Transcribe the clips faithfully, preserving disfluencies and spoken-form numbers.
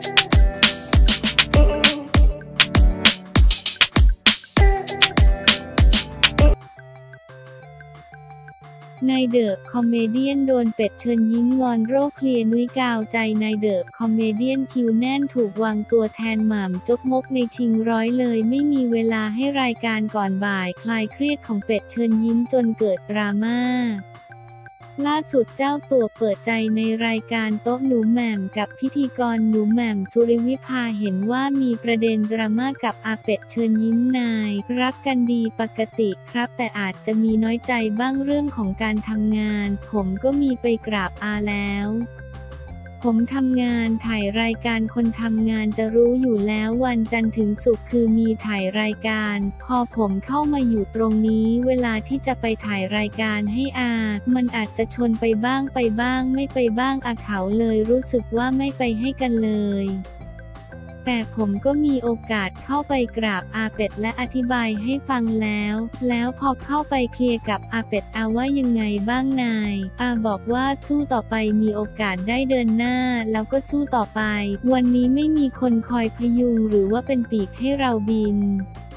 นายเดอะคอมเมเดี้ยนโดนเป็ดเชิญยิ้มงอนโรคเคลียร์นุ้ยกาวใจนายเดอะคอมเมเดี้ยนคิวแน่นถูกวางตัวแทนหม่ำจกมกในชิงร้อยเลยไม่มีเวลาให้รายการก่อนบ่ายคลายเครียดของเป็ดเชิญยิ้มจนเกิดดราม่าล่าสุดเจ้าตัวเปิดใจในรายการโต๊ะหนูแหม่มกับพิธีกรหนูแหม่มสุริวิภาเห็นว่ามีประเด็นดราม่ากับอาเป็ดเชิญยิ้มนายรักกันดีปกติครับแต่อาจจะมีน้อยใจบ้างเรื่องของการทำงานผมก็มีไปกราบอาแล้วผมทำงานถ่ายรายการคนทำงานจะรู้อยู่แล้ววันจันทร์ถึงศุกร์คือมีถ่ายรายการพอผมเข้ามาอยู่ตรงนี้เวลาที่จะไปถ่ายรายการให้อามันอาจจะชนไปบ้างไปบ้างไม่ไปบ้างอาเขาเลยรู้สึกว่าไม่ไปให้กันเลยแต่ผมก็มีโอกาสเข้าไปกราบอาเป็ดและอธิบายให้ฟังแล้วแล้วพอเข้าไปเคลียร์กับอาเป็ดอาว่ายังไงบ้างนายอาบอกว่าสู้ต่อไปมีโอกาสได้เดินหน้าแล้วก็สู้ต่อไปวันนี้ไม่มีคนคอยพยุงหรือว่าเป็นปีกให้เราบิน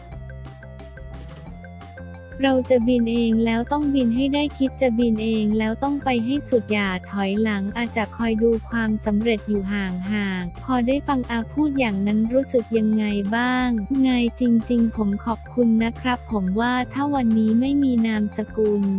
เราจะบินเองแล้วต้องบินให้ได้คิดจะบินเองแล้วต้องไปให้สุดอย่าถอยหลังอาจจะคอยดูความสำเร็จอยู่ห่างๆพอได้ฟังอาพูดอย่างนั้นรู้สึกยังไงบ้างไงจริงๆผมขอบคุณนะครับผมว่าถ้าวันนี้ไม่มีนามสกุล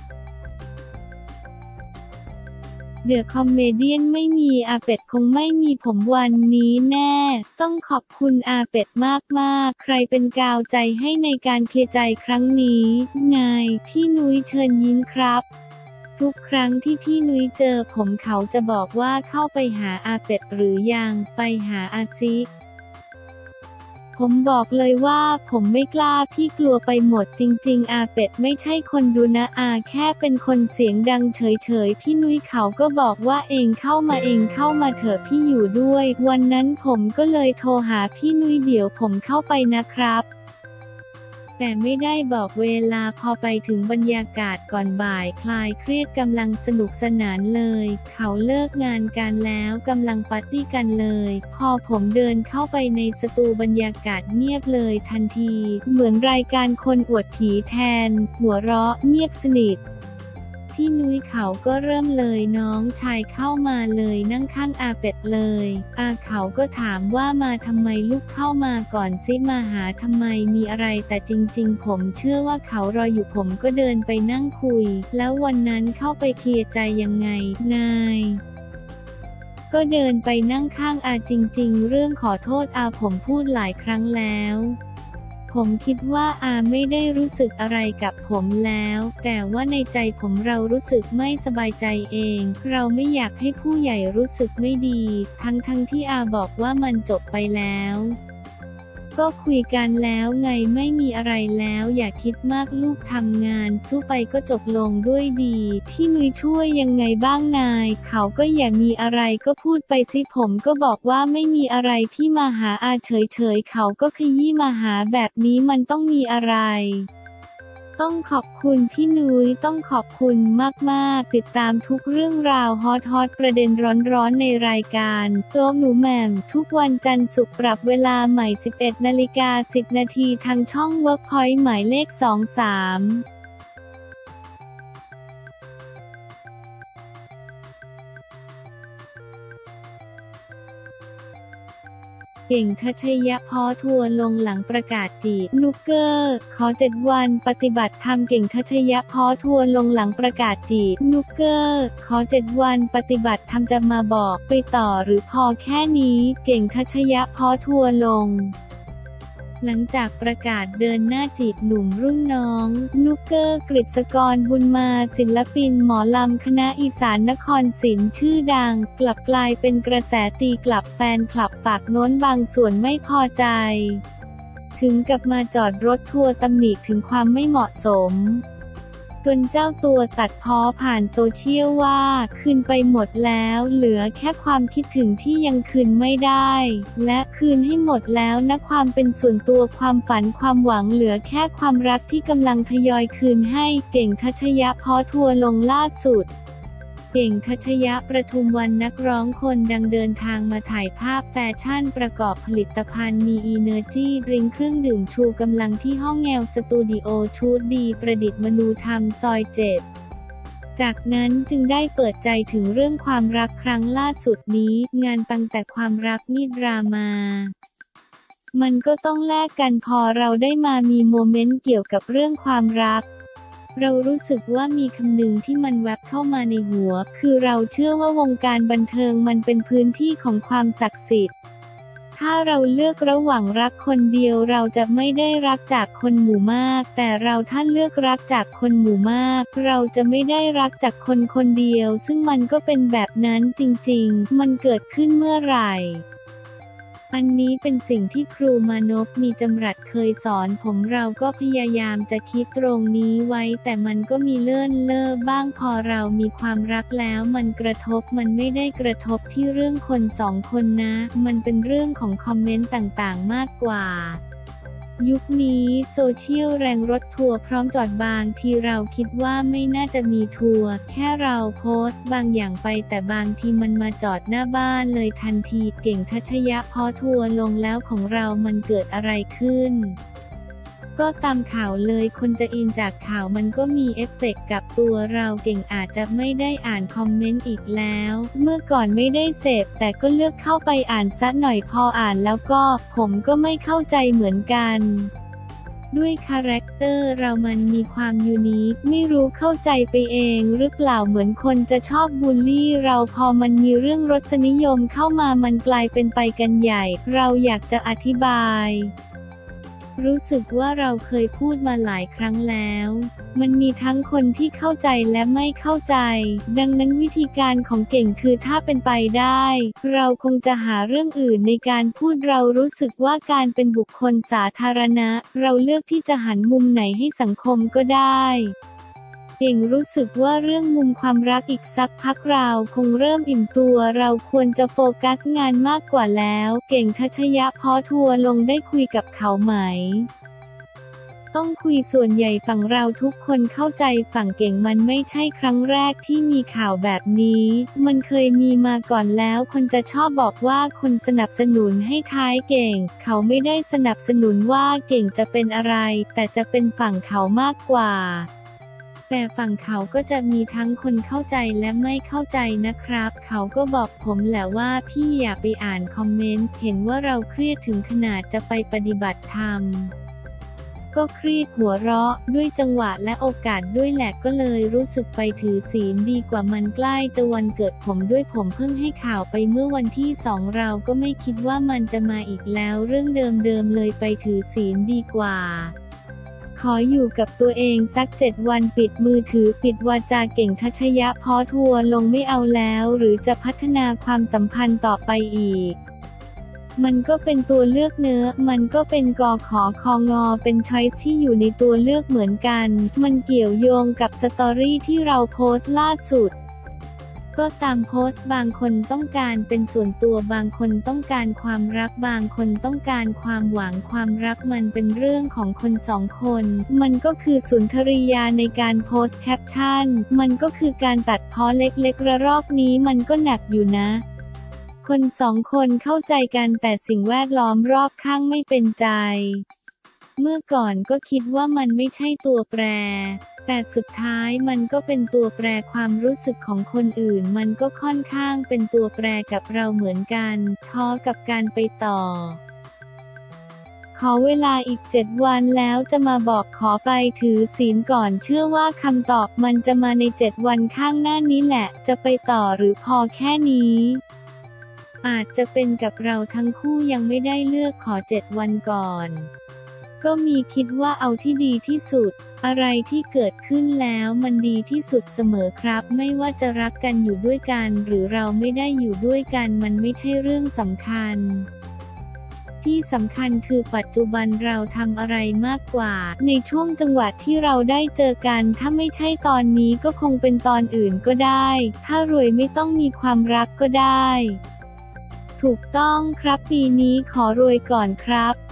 เดอะคอมเมเดี้ยนไม่มีอาเป็ดคงไม่มีผมวันนี้แน่ต้องขอบคุณอาเป็ดมากๆใครเป็นกาวใจให้ในการเคลียร์ใจครั้งนี้นายพี่นุ้ยเชิญยิ้มครับทุกครั้งที่พี่นุ้ยเจอผมเขาจะบอกว่าเข้าไปหาอาเป็ดหรือยังไปหาอาซิผมบอกเลยว่าผมไม่กล้าพี่กลัวไปหมดจริงๆอาเป็ดไม่ใช่คนดูนะอาแค่เป็นคนเสียงดังเฉยๆพี่นุ้ยเขาก็บอกว่าเองเข้ามาเองเข้ามาเถอะพี่อยู่ด้วยวันนั้นผมก็เลยโทรหาพี่นุ้ยเดี๋ยวผมเข้าไปนะครับแต่ไม่ได้บอกเวลาพอไปถึงบรรยากาศก่อนบ่ายคลายเครียดกำลังสนุกสนานเลยเขาเลิกงานกันแล้วกำลังปาร์ตี้กันเลยพอผมเดินเข้าไปในสตูบรรยากาศเงียบเลยทันทีเหมือนรายการคนอวดผีแทนหัวเราะเงียบสนิทพี่นุ้ยเขาก็เริ่มเลยน้องชายเข้ามาเลยนั่งข้างอาเป็ดเลยอาเขาก็ถามว่ามาทำไมลูกเข้ามาก่อนซิมาหาทำไมมีอะไรแต่จริงๆผมเชื่อว่าเขารออยู่ผมก็เดินไปนั่งคุยแล้ววันนั้นเข้าไปเคลียร์ใจยังไงนายก็เดินไปนั่งข้างอาจริงๆเรื่องขอโทษอาผมพูดหลายครั้งแล้วผมคิดว่าอาไม่ได้รู้สึกอะไรกับผมแล้วแต่ว่าในใจผมเรารู้สึกไม่สบายใจเองเราไม่อยากให้ผู้ใหญ่รู้สึกไม่ดีทั้งทั้งที่อาบอกว่ามันจบไปแล้วก็คุยกันแล้วไงไม่มีอะไรแล้วอย่าคิดมากลูกทำงานสู้ไปก็จบลงด้วยดีพี่นุ้ยช่วยยังไงบ้างนายเขาก็อย่ามีอะไรก็พูดไปสิผมก็บอกว่าไม่มีอะไรพี่มาหาอาเฉยๆเขาก็ขยี้มาหาแบบนี้มันต้องมีอะไรต้องขอบคุณพี่นุ้ยต้องขอบคุณมากๆติดตามทุกเรื่องราวฮอตฮอตประเด็นร้อนๆในรายการโจ๊กหนูแหม่มทุกวันจันทร์ศุกร์ปรับเวลาใหม่ สิบเอ็ดนาฬิกาสิบนาทีทางช่อง เวิร์คพอยต์ หมายเลขสองสามเก่งทัชยะพอทัวร์ลงหลังประกาศจีบนุกเกอร์ขอเจ็ดวันปฏิบัติธรรมเก่งทัชยะพอทัวร์ลงหลังประกาศจีบนุกเกอร์ขอเจ็ดวันปฏิบัติธรรมจะมาบอกไปต่อหรือพอแค่นี้เก่งทัชยะพอทัวร์ลงหลังจากประกาศเดินหน้าจีบหนุ่มรุ่นน้องนุกเกอร์กฤษกรบุญมาศิลปินหมอลำคณะอีสานนครศิลป์ชื่อดังกลับกลายเป็นกระแสตีกลับแฟนคลับฝากโน้นบางส่วนไม่พอใจถึงกับมาจอดรถทัวร์ตำหนิถึงความไม่เหมาะสมจนเจ้าตัวตัดพ้อผ่านโซเชียลว่าคืนไปหมดแล้วเหลือแค่ความคิดถึงที่ยังคืนไม่ได้และคืนให้หมดแล้วนะความเป็นส่วนตัวความฝันความหวังเหลือแค่ความรักที่กำลังทยอยคืนให้เก่งทัชยะพ้อทัวร์ลงล่าสุดเเก่ง ทัชยะ ประทุมวรรณ นักร้องคนดังเดินทางมาถ่ายภาพแฟชั่นประกอบผลิตภัณฑ์มีอีเนอร์จี้ดริงก์เครื่องดื่มชูกำลังที่ห้องแงวสตูดิโอชูดดีประดิษฐ์มนูธรรมซอยเจ็ดจากนั้นจึงได้เปิดใจถึงเรื่องความรักครั้งล่าสุดนี้งานปังแต่ความรักมีดราม่ามันก็ต้องแลกกันพอเราได้มามีโมเมนต์เกี่ยวกับเรื่องความรักเรารู้สึกว่ามีคำหนึ่งที่มันแวบเข้ามาในหัวคือเราเชื่อว่าวงการบันเทิงมันเป็นพื้นที่ของความศักดิ์สิทธิ์ถ้าเราเลือกระหว่างรักคนเดียวเราจะไม่ได้รักจากคนหมู่มากแต่เราถ้าเลือกรักจากคนหมู่มากเราจะไม่ได้รักจากคนคนเดียวซึ่งมันก็เป็นแบบนั้นจริงๆมันเกิดขึ้นเมื่อไหร่อันนี้เป็นสิ่งที่ครูมานพมีจำรัดเคยสอนผมเราก็พยายามจะคิดตรงนี้ไว้แต่มันก็มีเลื่อนเล่อบ้างพอเรามีความรักแล้วมันกระทบมันไม่ได้กระทบที่เรื่องคนสองคนนะมันเป็นเรื่องของคอมเมนต์ต่างๆมากกว่ายุคนี้โซเชียลแรงรถทัวร์พร้อมจอดบางทีเราคิดว่าไม่น่าจะมีทัวร์แค่เราโพสต์บางอย่างไปแต่บางทีมันมาจอดหน้าบ้านเลยทันทีเก่ง ทัชยะ พอทัวร์ลงแล้วของเรามันเกิดอะไรขึ้นก็ตามข่าวเลยคนจะอินจากข่าวมันก็มีเอฟเฟกต์กับตัวเราเก่งอาจจะไม่ได้อ่านคอมเมนต์อีกแล้วเมื่อก่อนไม่ได้เสพแต่ก็เลือกเข้าไปอ่านซะหน่อยพออ่านแล้วก็ผมก็ไม่เข้าใจเหมือนกันด้วยคาแรคเตอร์เรามันมีความยูนิคไม่รู้เข้าใจไปเองหรือเปล่าเหมือนคนจะชอบบูลลี่เราพอมันมีเรื่องรสนิยมเข้ามามันกลายเป็นไปกันใหญ่เราอยากจะอธิบายรู้สึกว่าเราเคยพูดมาหลายครั้งแล้วมันมีทั้งคนที่เข้าใจและไม่เข้าใจดังนั้นวิธีการของเก่งคือถ้าเป็นไปได้เราคงจะหาเรื่องอื่นในการพูดเรารู้สึกว่าการเป็นบุคคลสาธารณะเราเลือกที่จะหันมุมไหนให้สังคมก็ได้เก่งรู้สึกว่าเรื่องมุมความรักอีกสักพักเราคงเริ่มอิ่มตัวเราควรจะโฟกัสงานมากกว่าแล้วเก่ง ทัชยะ พอทัวร์ลงได้คุยกับเขาไหมต้องคุยส่วนใหญ่ฝั่งเราทุกคนเข้าใจฝั่งเก่งมันไม่ใช่ครั้งแรกที่มีข่าวแบบนี้มันเคยมีมาก่อนแล้วคนจะชอบบอกว่าคนสนับสนุนให้ท้ายเก่งเขาไม่ได้สนับสนุนว่าเก่งจะเป็นอะไรแต่จะเป็นฝั่งเขามากกว่าแต่ฝั่งเขาก็จะมีทั้งคนเข้าใจและไม่เข้าใจนะครับเขาก็บอกผมแหละว่าพี่อย่าไปอ่านคอมเมนต์เห็นว่าเราเครียดถึงขนาดจะไปปฏิบัติธรรมก็เครียดหัวเราะด้วยจังหวะและโอกาสด้วยแหละก็เลยรู้สึกไปถือศีลดีกว่ามันใกล้จะวันเกิดผมด้วยผมเพิ่งให้ข่าวไปเมื่อวันที่สองเราก็ไม่คิดว่ามันจะมาอีกแล้วเรื่องเดิมๆเลยไปถือศีลดีกว่าขออยู่กับตัวเองสักเจ็ดวันปิดมือถือปิดวาจาเก่ง ทัชยะ พอทัวร์ลงไม่เอาแล้วหรือจะพัฒนาความสัมพันธ์ต่อไปอีกมันก็เป็นตัวเลือกเนื้อมันก็เป็นกอขอคองอเป็นช้อยส์ที่อยู่ในตัวเลือกเหมือนกันมันเกี่ยวโยงกับสตอรี่ที่เราโพสต์ล่าสุดก็ตามโพสต์บางคนต้องการเป็นส่วนตัวบางคนต้องการความรักบางคนต้องการความหวังความรักมันเป็นเรื่องของคนสองคนมันก็คือสุนทรียาในการโพสต์แคปชั่นมันก็คือการตัดพ้อเล็กๆระลอกนี้มันก็หนักอยู่นะคนสองคนเข้าใจกันแต่สิ่งแวดล้อมรอบข้างไม่เป็นใจเมื่อก่อนก็คิดว่ามันไม่ใช่ตัวแปรแต่สุดท้ายมันก็เป็นตัวแปรความรู้สึกของคนอื่นมันก็ค่อนข้างเป็นตัวแปรกับเราเหมือนกันท้อกับการไปต่อขอเวลาอีกเจ็ดวันแล้วจะมาบอกขอไปถือศีลก่อนเชื่อว่าคำตอบมันจะมาในเจ็ดวันข้างหน้านี้แหละจะไปต่อหรือพอแค่นี้อาจจะเป็นกับเราทั้งคู่ยังไม่ได้เลือกขอเจ็ดวันก่อนก็มีคิดว่าเอาที่ดีที่สุดอะไรที่เกิดขึ้นแล้วมันดีที่สุดเสมอครับไม่ว่าจะรักกันอยู่ด้วยกันหรือเราไม่ได้อยู่ด้วยกันมันไม่ใช่เรื่องสำคัญที่สำคัญคือปัจจุบันเราทำอะไรมากกว่าในช่วงจังหวะที่เราได้เจอกันถ้าไม่ใช่ตอนนี้ก็คงเป็นตอนอื่นก็ได้ถ้ารวยไม่ต้องมีความรักก็ได้ถูกต้องครับปีนี้ขอรวยก่อนครับ